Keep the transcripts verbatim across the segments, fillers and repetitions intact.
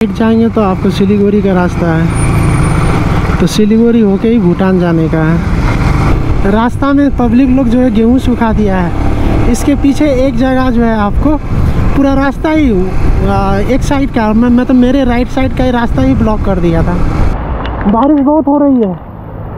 जाएंगे तो आपको सिलीगुड़ी का रास्ता है, तो सिलीगुड़ी होके ही भूटान जाने का है। रास्ता में पब्लिक लोग जो है गेहूँ सुखा दिया है। इसके पीछे एक जगह जो है आपको पूरा रास्ता ही एक साइड का मैं मैं तो मेरे राइट साइड का ही रास्ता ही ब्लॉक कर दिया था। बारिश बहुत हो रही है।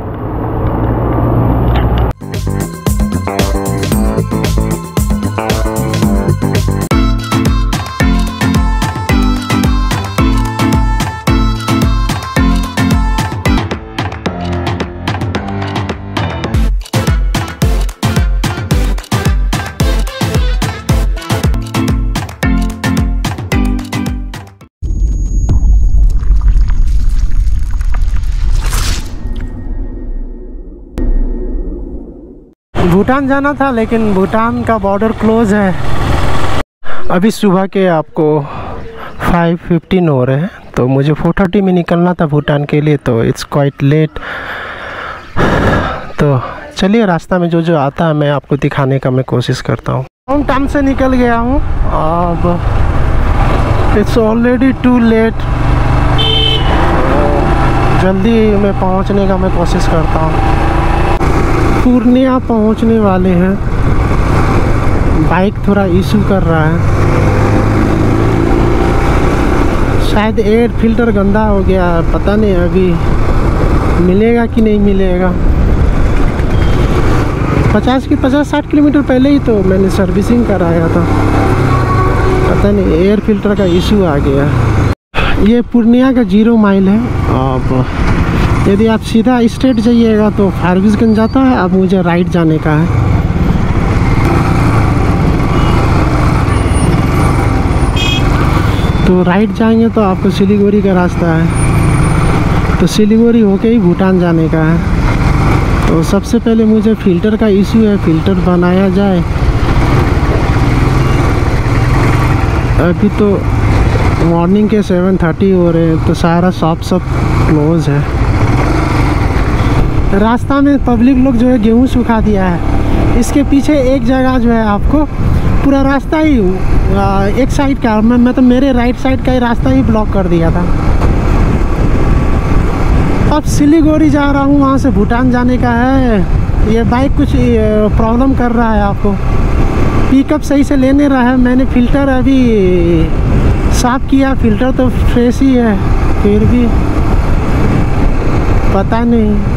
भूटान जाना था लेकिन भूटान का बॉर्डर क्लोज है। अभी सुबह के आपको फाइव फिफ्टीन हो रहे हैं, तो मुझे फोर थर्टी में निकलना था भूटान के लिए, तो इट्स क्वाइट लेट। तो चलिए रास्ता में जो जो आता है मैं आपको दिखाने का मैं कोशिश करता हूँ। लॉन्ग टाइम से निकल गया हूँ, अब इट्स ऑलरेडी टू लेट। जल्दी मैं पहुँचने का मैं कोशिश करता हूँ। पूर्णिया पहुंचने वाले हैं। बाइक थोड़ा इशू कर रहा है, शायद एयर फिल्टर गंदा हो गया, पता नहीं अभी मिलेगा कि नहीं मिलेगा। पचास की पचास साठ किलोमीटर पहले ही तो मैंने सर्विसिंग कराया था, पता नहीं एयर फिल्टर का इशू आ गया। ये पूर्णिया का जीरो माइल है। अब यदि आप सीधा स्ट्रेट जाइएगा तो फारबिसगंज जाता है, अब मुझे राइट जाने का है। तो राइट जाएंगे तो आपको सिलीगुड़ी का रास्ता है, तो सिलीगुड़ी होके ही भूटान जाने का है। तो सबसे पहले मुझे फ़िल्टर का इशू है, फ़िल्टर बनाया जाए। अभी तो मॉर्निंग के सेवन थर्टी हो रहे हैं, तो सारा शॉप सब क्लोज है। रास्ता में पब्लिक लोग जो है गेहूँ सुखा दिया है। इसके पीछे एक जगह जो है आपको पूरा रास्ता ही एक साइड का मैं मैं तो मेरे राइट साइड का ही रास्ता ही ब्लॉक कर दिया था। अब सिलीगुड़ी जा रहा हूँ, वहाँ से भूटान जाने का है। ये बाइक कुछ प्रॉब्लम कर रहा है, आपको पिकअप सही से ले नहीं रहा है। मैंने फ़िल्टर अभी साफ़ किया, फ़िल्टर तो फ्रेश ही है, फिर भी पता नहीं।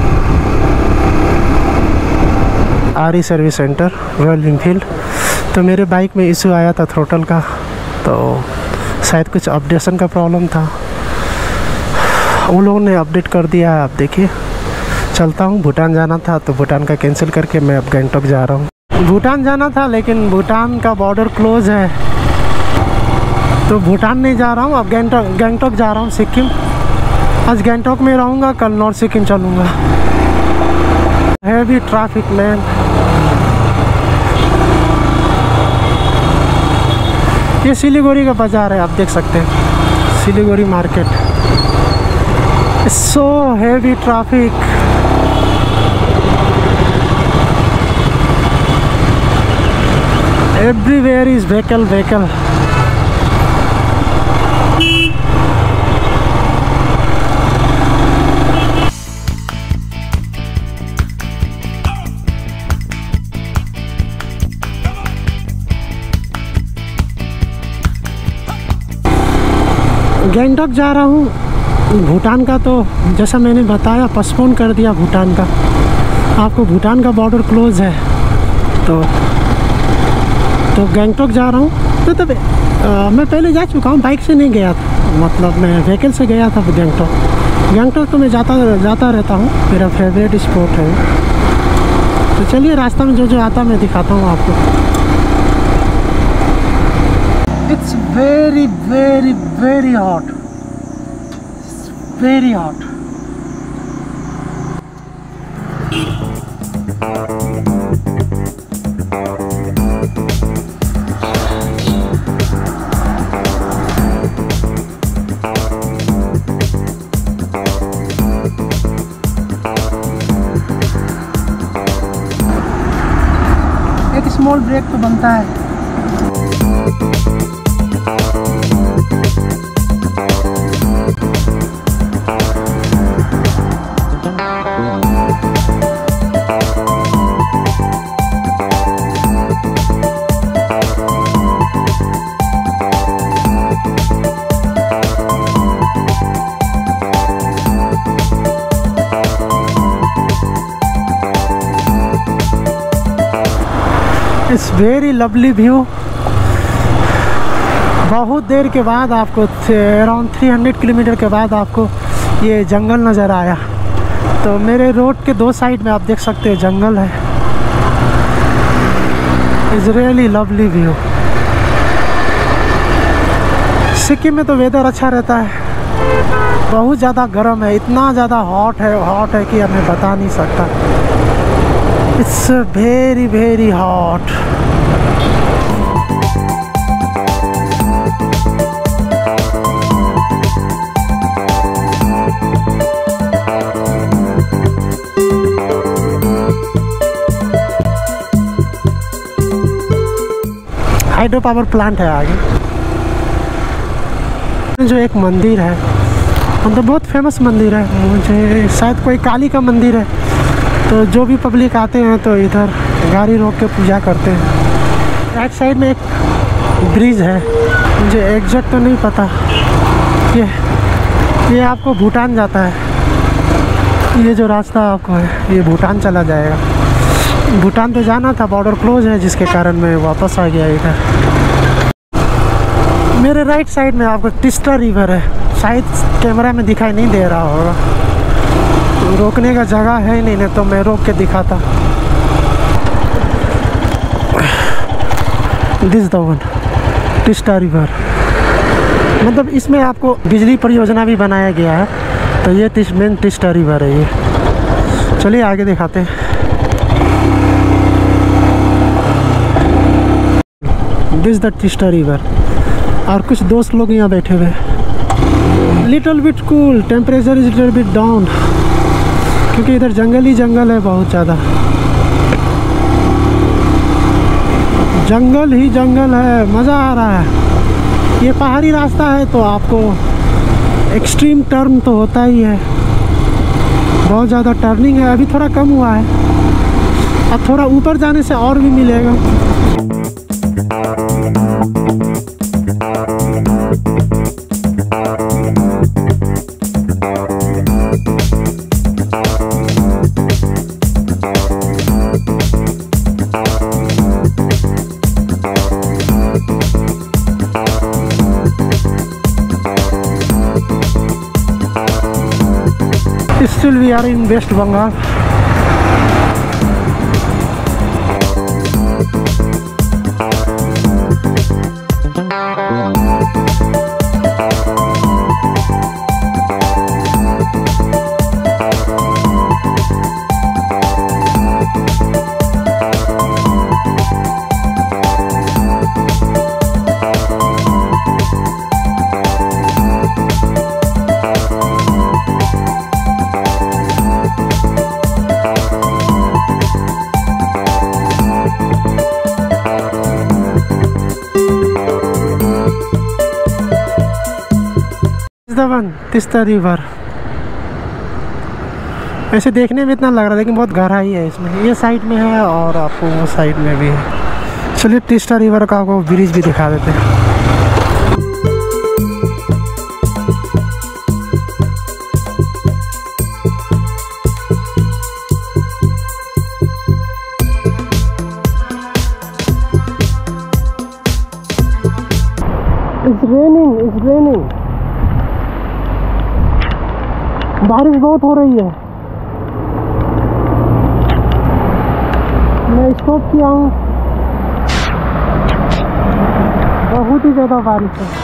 R E service centre Royal Enfield. तो मेरे बाइक में इशू आया था थ्रोटल का, तो शायद कुछ अपडेशन का प्रॉब्लम था, उन लोगों ने अपडेट कर दिया है। आप देखिए चलता हूँ। भूटान जाना था तो भूटान का कैंसिल करके मैं अब गैंगटॉक जा रहा हूँ। भूटान जाना था लेकिन भूटान का बॉर्डर क्लोज है, तो भूटान नहीं जा रहा हूँ, अब गैंगटॉक गैंगटॉक जा रहा हूँ, सिक्किम। आज गैंगटॉक में रहूँगा, कल नॉर्थ सिक्किम चलूँगा। Heavy traffic man. ये सिलीगुड़ी का बाज़ार है, आप देख सकते हैं, Siliguri market. So heavy traffic. Everywhere is vehicle vehicle. Gangtok जा रहा हूँ। भूटान का तो जैसा मैंने बताया पोस्टपोन कर दिया भूटान का। आपको भूटान का बॉर्डर क्लोज है, तो तो गैंगटॉक जा रहा हूँ। तो तब मैं पहले जा चुका हूँ, बाइक से नहीं गया था, मतलब मैं व्हीकल से गया था गैंगटॉक। गैंगटॉक तो मैं जाता जाता रहता हूँ, मेरा फेवरेट स्पॉट है। तो चलिए रास्ता में जो जो आता मैं दिखाता हूँ आपको। It's very very very hot. It's very hot. एक स्मॉल ब्रेक तो बनता है। It's very lovely view. बहुत देर के बाद आपको अराउंड तीन सौ किलोमीटर के बाद आपको ये जंगल नज़र आया। तो मेरे रोड के दो साइड में आप देख सकते हैं जंगल है। It's really lovely view. Sikkim में तो वेदर अच्छा रहता है, बहुत ज़्यादा गर्म है, इतना ज़्यादा हॉट है हॉट है कि हमें बता नहीं सकता। It's very very hot. Hydro power plant है आगे। जो एक मंदिर है, मतलब बहुत फेमस मंदिर है, मुझे शायद कोई काली का मंदिर है। तो जो भी पब्लिक आते हैं तो इधर गाड़ी रोक के पूजा करते हैं। राइट साइड में एक ब्रिज है, मुझे एग्जैक्ट तो नहीं पता। ये ये आपको भूटान जाता है। ये जो रास्ता आपको है ये भूटान चला जाएगा। भूटान तो जाना था, बॉर्डर क्लोज है जिसके कारण मैं वापस आ गया इधर। मेरे राइट साइड में आपको टिस्टा रिवर है, शायद कैमरा में दिखाई नहीं दे रहा होगा, तो रोकने का जगह है नहीं, नहीं तो मैं रोक के दिखाता। This the one Teesta river, मतलब इसमें आपको बिजली परियोजना भी बनाया गया है। तो ये टिस मेन टिस्टा रिवर है ये। चलिए आगे दिखाते हैं। This the Teesta river. और कुछ दोस्त लोग यहाँ बैठे हुए। Little bit cool, temperature is little bit down, क्योंकि इधर जंगल ही जंगल है, बहुत ज़्यादा जंगल ही जंगल है। मज़ा आ रहा है। ये पहाड़ी रास्ता है तो आपको एक्सट्रीम टर्न तो होता ही है, बहुत ज़्यादा टर्निंग है। अभी थोड़ा कम हुआ है, अब थोड़ा ऊपर जाने से और भी मिलेगा। Still we are in West Bengal. Teesta river ऐसे देखने में इतना लग रहा है, लेकिन बहुत गहराई है इसमें। ये साइड में है और आपको वो साइड में भी है। चलिए तिस्ता रिवर का आपको ब्रिज भी दिखा देते हैं। It's raining, it's raining. बारिश बहुत हो रही है। मैं स्टॉप किया हूँ, बहुत ही ज़्यादा बारिश है।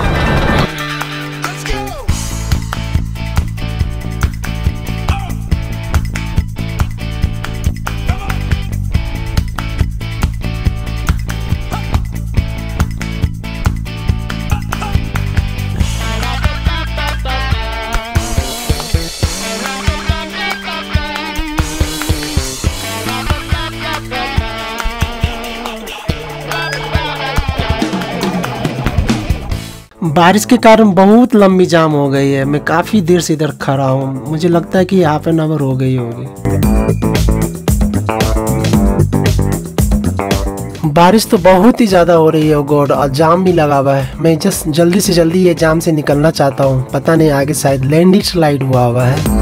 बारिश के कारण बहुत लंबी जाम हो गई है। मैं काफ़ी देर से इधर खड़ा हूँ, मुझे लगता है कि हाफ एन आवर हो गई होगी। बारिश तो बहुत ही ज़्यादा हो रही है गॉड, और जाम भी लगा हुआ है। मैं जस्ट जल्दी से जल्दी ये जाम से निकलना चाहता हूँ। पता नहीं आगे शायद लैंड स्लाइड हुआ हुआ है।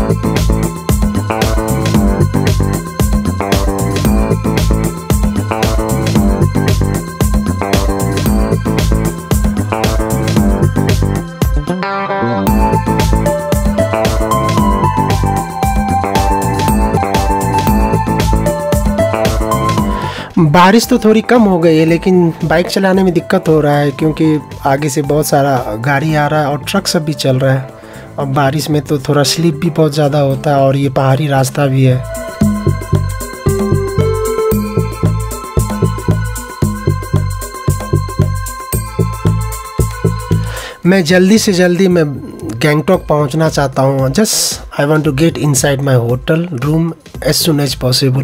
बारिश तो थोड़ी कम हो गई है, लेकिन बाइक चलाने में दिक्कत हो रहा है क्योंकि आगे से बहुत सारा गाड़ी आ रहा है और ट्रक सब भी चल रहा है। और बारिश में तो थोड़ा स्लिप भी बहुत ज़्यादा होता है और ये पहाड़ी रास्ता भी है। मैं जल्दी से जल्दी मैं गैंगटॉक पहुंचना चाहता हूं। Just I want to get inside my hotel room as soon as possible.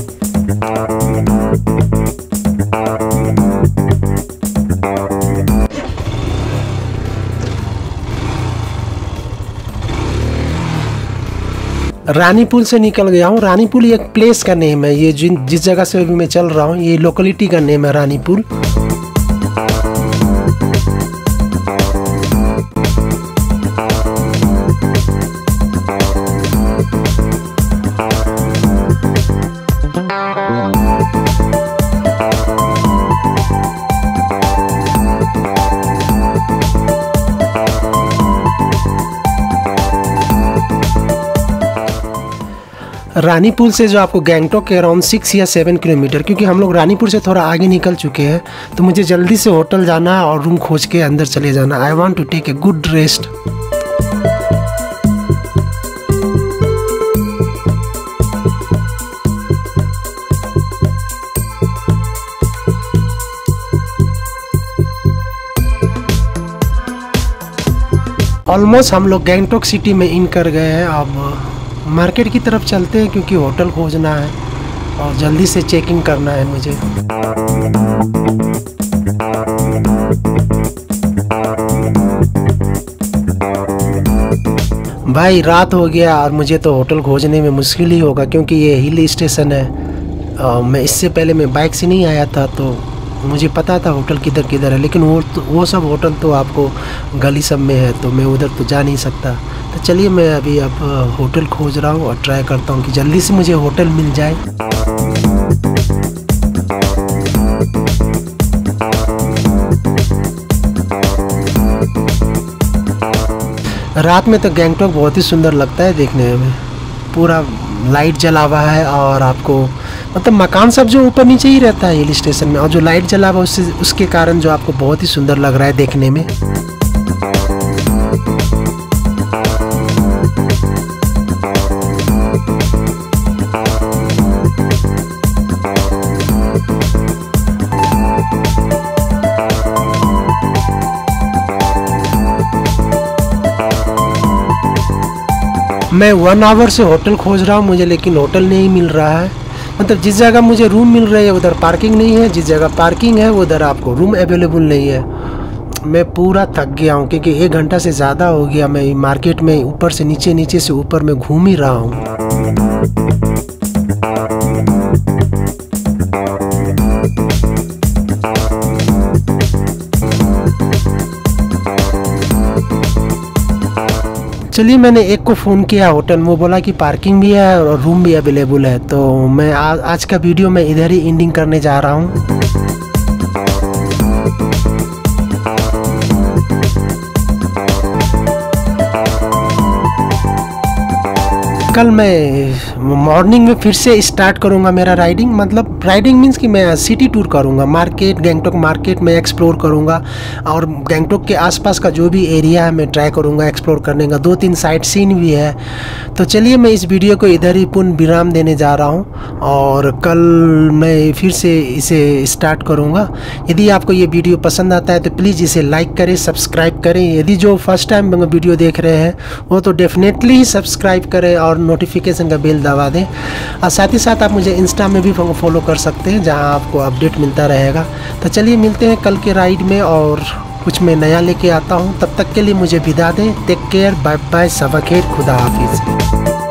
Ranipul से निकल गया हूँ। रानीपुल एक प्लेस का नेम है। ये जिन जिस जगह से अभी मैं चल रहा हूँ, ये लोकेलिटी का नेम है रानीपुल। रानीपुल से जो आपको गैंगटॉक के अराउंड सिक्स या सेवन किलोमीटर, क्योंकि हम लोग रानीपुर से थोड़ा आगे निकल चुके हैं, तो मुझे जल्दी से होटल जाना है और रूम खोज के अंदर चले जाना। I want to take a good rest. Almost हम लोग गैंगटॉक सिटी में इन कर गए हैं। अब मार्केट की तरफ चलते हैं क्योंकि होटल खोजना है और जल्दी से चेकिंग करना है मुझे। भाई रात हो गया और मुझे तो होटल खोजने में मुश्किल ही होगा क्योंकि ये हिल स्टेशन है। आ, मैं इससे पहले मैं बाइक से नहीं आया था तो मुझे पता था होटल किधर किधर है, लेकिन वो तो वो सब होटल तो आपको गली सब में है, तो मैं उधर तो जा नहीं सकता। तो चलिए मैं अभी अब होटल खोज रहा हूँ और ट्राई करता हूँ कि जल्दी से मुझे होटल मिल जाए। रात में तो गैंगटॉक बहुत ही सुंदर लगता है देखने में। पूरा लाइट जला हुआ है और आपको मतलब मकान सब जो ऊपर नीचे ही रहता है हिल स्टेशन में, और जो लाइट जला हुआ उससे उसके कारण जो आपको बहुत ही सुंदर लग रहा है देखने में। मैं वन आवर से होटल खोज रहा हूँ मुझे, लेकिन होटल नहीं मिल रहा है। मतलब जिस जगह मुझे रूम मिल रही है उधर पार्किंग नहीं है, जिस जगह पार्किंग है उधर आपको रूम अवेलेबल नहीं है। मैं पूरा थक गया हूँ क्योंकि एक घंटा से ज़्यादा हो गया मैं मार्केट में ऊपर से नीचे नीचे से ऊपर में घूम ही रहा हूँ। चलिए मैंने एक को फ़ोन किया होटल में, वो बोला कि पार्किंग भी है और रूम भी अवेलेबल है। तो मैं आ, आज का वीडियो मैं इधर ही एंडिंग करने जा रहा हूँ। कल मैं मॉर्निंग में फिर से स्टार्ट करूंगा मेरा राइडिंग। मतलब राइडिंग मीन्स कि मैं सिटी टूर करूंगा, मार्केट गैंगटॉक मार्केट में एक्सप्लोर करूंगा और गैंगटॉक के आसपास का जो भी एरिया है मैं ट्राई करूंगा एक्सप्लोर करने का। दो तीन साइट सीन भी है। तो चलिए मैं इस वीडियो को इधर ही पूर्ण विराम देने जा रहा हूँ और कल मैं फिर से इसे स्टार्ट करूँगा। यदि आपको ये वीडियो पसंद आता है तो प्लीज़ इसे लाइक करें, सब्सक्राइब करें। यदि जो फर्स्ट टाइम वीडियो देख रहे हैं वो तो डेफिनेटली ही सब्सक्राइब करें और नोटिफिकेशन का बेल दबा दें। और साथ ही साथ आप मुझे इंस्टा में भी फॉलो कर सकते हैं जहां आपको अपडेट मिलता रहेगा। तो चलिए मिलते हैं कल के राइड में और कुछ मैं नया लेके आता हूं। तब तक के लिए मुझे विदा दें। टेक केयर, बाय बाय, सबा खैर, खुदा हाफिज़।